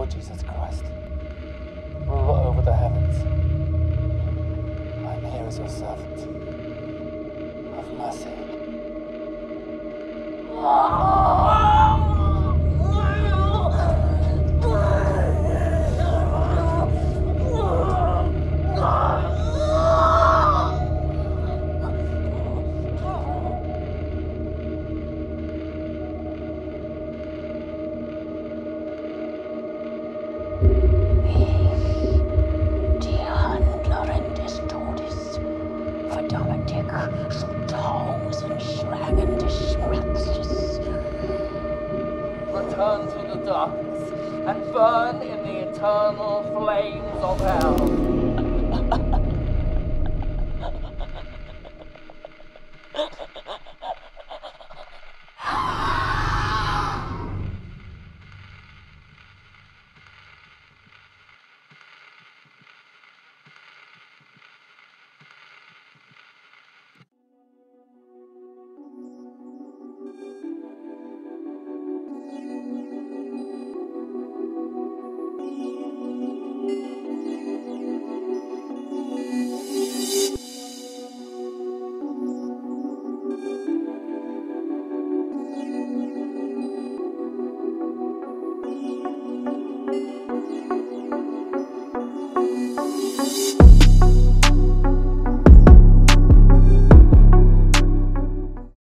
Lord Jesus Christ, ruler over the heavens, I am here as your servant. Have mercy. Return to the darkness and burn in the eternal flames of hell.